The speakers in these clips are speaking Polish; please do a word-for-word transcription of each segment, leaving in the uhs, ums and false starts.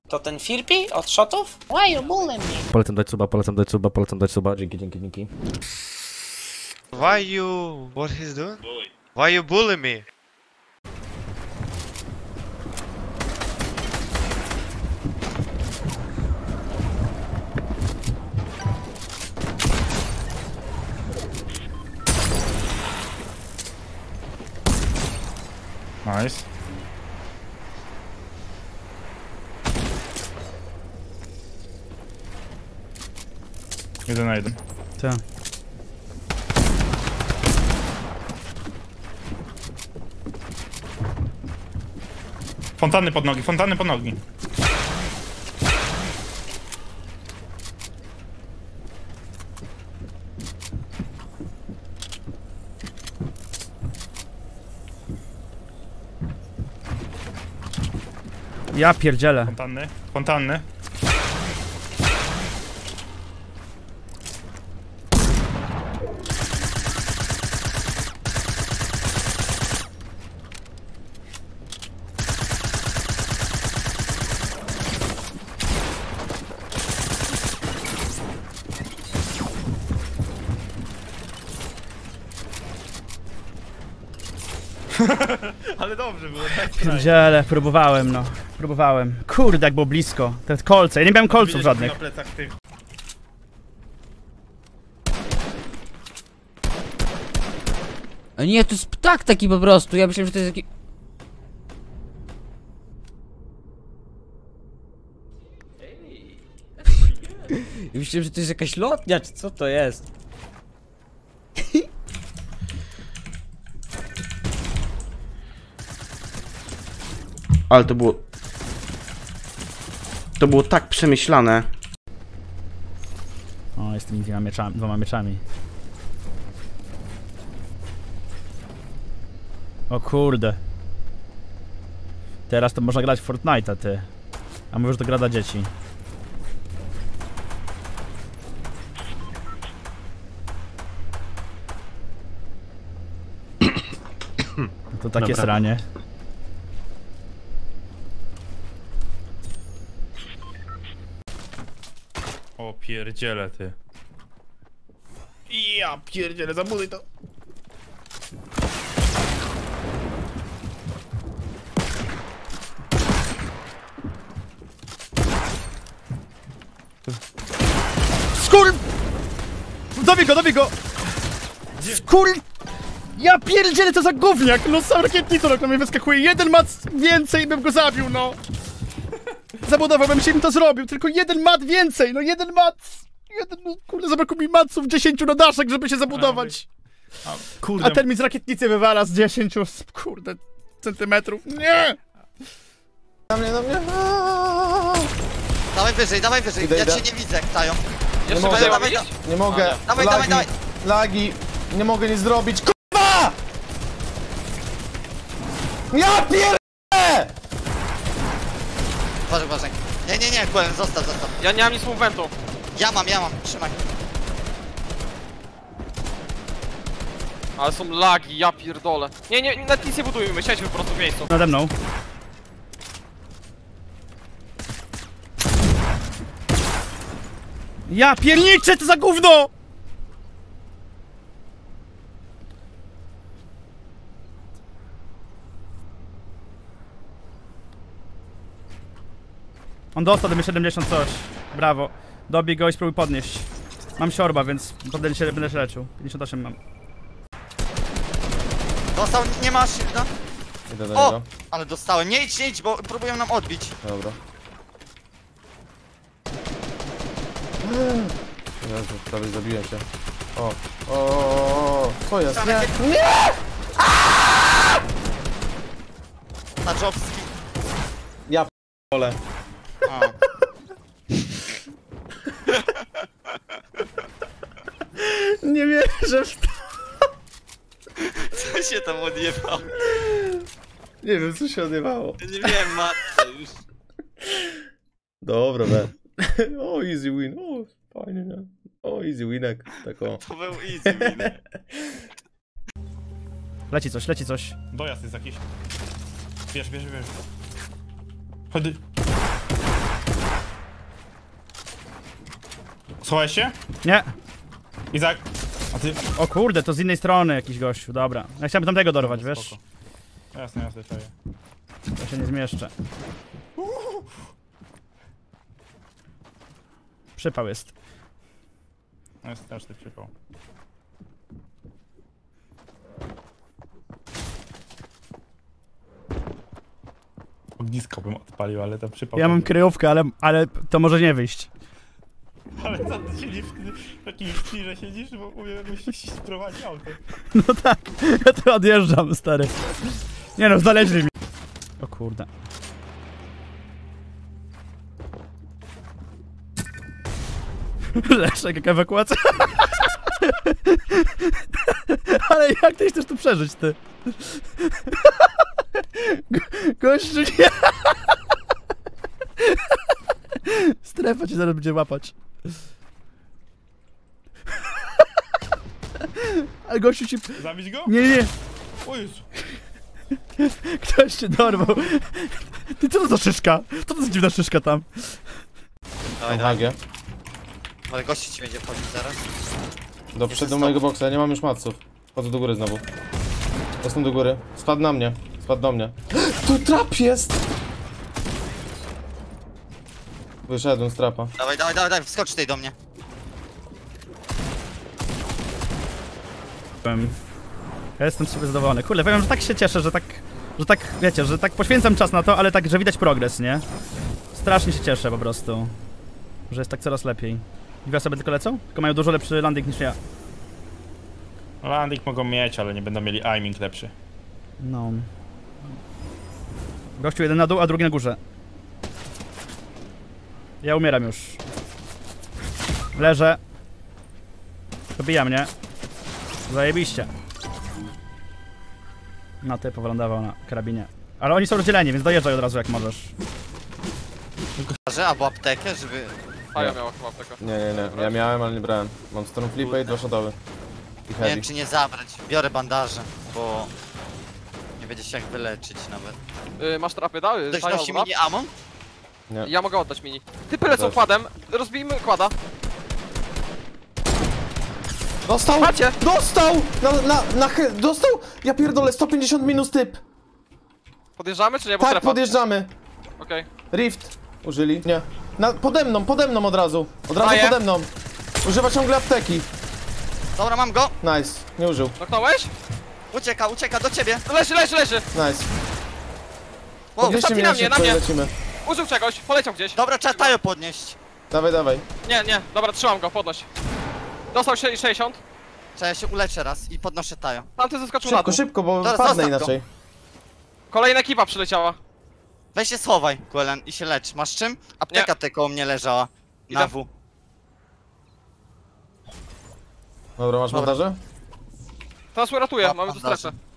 To ten Firpi od shotów? Why you bullying me? Polecam dać suba, polecam dać suba, polecam dać suba. Dzięki, dzięki, dzięki. Why you... what he's doing? Bully. Why you bully me? Nice. Jeden na jeden. Tak. Fontanny pod nogi, fontanny pod nogi. Ja pierdzielę. Fontanny, fontanny. Ale dobrze było, tak? Pierdzielę, próbowałem no. Próbowałem. Kurde, jak było blisko. Te kolce. Ja nie miałem kolców żadnych. Na plecach tych. A nie, to jest ptak taki po prostu. Ja myślałem, że to jest taki... Ja myślałem, że to jest jakaś lotnia, czy co to jest? Ale to było... To było tak przemyślane. O, jest tymi dwiema mieczami, dwoma mieczami. O kurde. Teraz to można grać w Fortnite'a, ty. A mówisz, że to gra dla dzieci. No to takie Dobra. sranie. O pierdziele ty. Ja pierdziele, zabuduj to. Skur... Dobij go, dobij go! Skur... Ja pierdzielę, to za gówniak! No sam rakietnicą na mnie wyskakuje. Jeden mat więcej bym go zabił, no! Zabudowałbym się, bym to zrobił, tylko jeden mat więcej, no jeden mat! Jeden, no, kurde, zabrakło mi matców dziesięciu na daszek, żeby się zabudować. A, kurde. A ten mi z rakietnicy wywala z dziesięciu, kurde, centymetrów. Nie! Na mnie, na mnie. Dawaj wyżej, dawaj wyżej, Idę, ja idę. cię nie widzę, Tają. Nie mogę, dawaj, dawaj, nie mogę. dawaj, lagi, dawaj, dawaj. lagi, nie mogę nic zrobić. Kurwa! Ja pierdolę! Uważaj, uważaj. Nie, nie, nie, Kłen, zostaw, zostaw. Ja nie mam nic movementu. Ja mam, ja mam, trzymaj. Ale są lagi, ja pierdolę. Nie, nie, nawet nic nie budujmy, siedźmy po prostu w miejscu. Nade mną. Ja pierniczę, to za gówno! On dostał do mnie siedemdziesiąt coś. Brawo. Dobij go i spróbuj podnieść. Mam siorba, więc będę się, będę się leczył. pięćdziesiąt osiem mam. Dostał, nie masz, no? Idę do O! niego. Ale dostałem, nie idź, nie idź, bo próbują nam odbić. Dobra. Jezu, prawie zabiłem się. O, o, o, o, co jest? Same Nie, nie! Na Jobski. ole. A. Nie wierzę w to. Co się tam odjebało? Nie wiem, co się odjebało. Ja nie wiem, matce już. Dobra, we. O, easy win. O, fajnie, nie? O, easy winek. Tak o. To był easy win. Leci coś, leci coś. Dojazd jest jakiś. Bierz, bierz, bierz. Chodź. Schowałeś się? Nie. Izak. A ty... O kurde, to z innej strony jakiś gościu, dobra. Ja chciałbym tamtego dorwać, wiesz? Spoko. Jasne, jasne, czaję. Ja się nie zmieszczę. Przypał jest. No jest też ty przypał. Ognisko bym odpalił, ale to przypał. Ja mam kryjówkę, ale, ale to może nie wyjść. Ale co ty siedzisz w takim że siedzisz, bo mówię, musisz prowadzić auto. No tak, ja tu odjeżdżam, stary. Nie no, znaleźli mi. O kurde. Leszek, jaka ewakuacja. Ale jak ty chcesz tu przeżyć, ty? Go, gościu, nie. Strefa cię zaraz będzie łapać. Ale gościu ci... Zabić go? Nie, nie. O Jezu. Ktoś cię dorwał. Ty, co to za szyszka? Co to za dziwna szyszka tam? Dawaj, Mam dawaj. hagę. Ale gości ci będzie wchodzić zaraz. Do przodu do mojego boksa, ja nie mam już maców. Chodzę do góry znowu. Jestem do góry. Spadł na mnie. Spadł do mnie. Tu trap jest! Wyszedłem z trapa. Dawaj, dawaj, dawaj, dawaj, wskocz tutaj do mnie. Ja jestem sobie zadowolony. Kurde, powiem, że tak się cieszę, że tak... Że tak, wiecie, że tak poświęcam czas na to, ale tak, że widać progres, nie? Strasznie się cieszę po prostu. Że jest tak coraz lepiej. Dwie osoby tylko lecą? Tylko mają dużo lepszy landing niż ja. Landing mogą mieć, ale nie będą mieli aiming lepszy. No. Gościu jeden na dół, a drugi na górze. Ja umieram już. Leżę. Dobija mnie. Zajebiście. No ty powylądował na karabinie. Ale oni są rozdzieleni, więc dojeżdżaj od razu jak możesz. Albo aptekę, żeby... A ja miałem chyba aptekę. Nie, nie, nie. Ja miałem, ale nie brałem. Mam Stormflipa i dwa shadowy. I Nie wiem heavy. czy nie zabrać. Biorę bandaże, bo... Nie będzie się jak wyleczyć nawet. Yy, masz trapy, da? Yy, Ktoś dają nosi albo mini ammo? Nie. Ja mogę oddać mini. Ty lecą Też. kładem, rozbijmy kłada. Dostał! Macie! Dostał! Na, na, na, he- dostał! Ja pierdolę, sto pięćdziesiąt minus typ! Podjeżdżamy czy nie? Bo Tak, strefa. podjeżdżamy. Okej. Rift. Użyli? Nie. Na, pode mną, pode mną od razu. Od razu Daję. pode mną. Używa ciągle apteki. Dobra, mam go! Nice. Nie użył. Knocknąłeś? Ucieka, ucieka do ciebie! Leży, leży, leży! Nice. Wow. Podnieście mnie na na mnie, szybko na i mnie. lecimy. Użył czegoś, poleciał gdzieś. Dobra, trzeba tajo podnieść. Dawaj, dawaj. Nie, nie, dobra, trzymam go, podnoś. Dostał się sześćdziesiąt. Trzeba się uleczyć raz i podnoszę tajo. Tamty zeskoczył na Szybko, dół. szybko, bo Dobra, padnę zostaw go. inaczej. Kolejna ekipa przyleciała. Weź się schowaj, Gwelen, i się lecz. Masz czym? Apteka tutaj koło mnie leżała. Na Idę. W. Dobra, masz Dobra. montaże? To nas uratuje, Ma- mamy tu bandaże. strefę.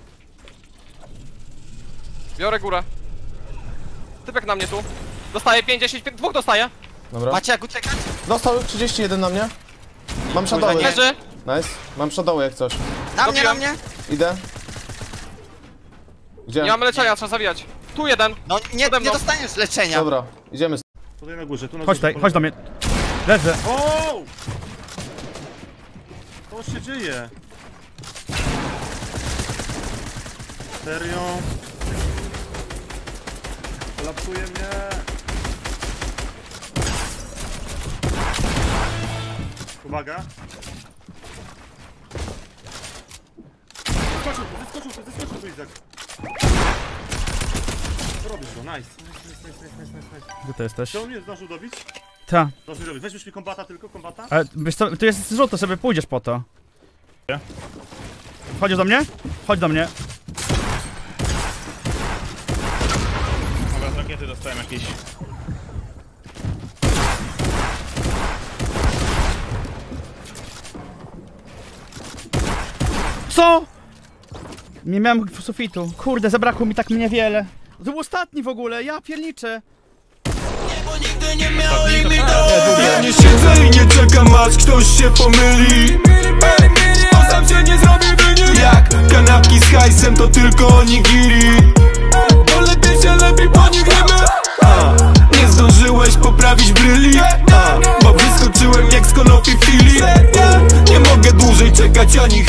Biorę górę. Typek na mnie tu. Dostaje pięć, dziesięć, pięć, dwóch dostaje. Dobra. Macie jak uciekać? Dostał trzydzieści jeden na mnie. Mam shadowy. nie. Leży. Nice. Mam shadowy jak coś. Na mnie, na Dobiłem. mnie! Idę. Gdzie? Nie mamy leczenia, trzeba zabijać. Tu jeden. No nie, Pode mną. nie dostaniesz leczenia. Dobra, idziemy. Tutaj na górze, tu na Chodź tutaj, chodź do mnie. Leżę. O! Co się dzieje? Serio? Kolapsuje mnie. Uwaga. Zeskoczył, zeskoczył, zeskoczył tu Izak. Robisz go, nice. Nice, nice, nice, nice, nice, nice. Gdzie ty jesteś? Czy on nie zdążył dobić? Ta. Zdążył dobić. Weźmiesz mi kombata tylko, kombata? Ale wiesz co, tu jest zrzut, to sobie pójdziesz po to. Nie. Chodzisz do mnie? Chodź do mnie. Dobra, z rakiety dostałem jakieś. Co? Nie miałem sufitu. Kurde, zabrakło mi tak niewiele. To był ostatni w ogóle, ja pierniczę. Ja nie siedzę i nie czekam aż ktoś się pomyli. Bo sam się nie zrobi wynik. Jak kanapki z hajsem to tylko onigiri. Bo lepiej się lepiej po nich wiemy. A, nie zdążyłeś poprawić bryli. A, bo wyskoczyłem jak płakać ani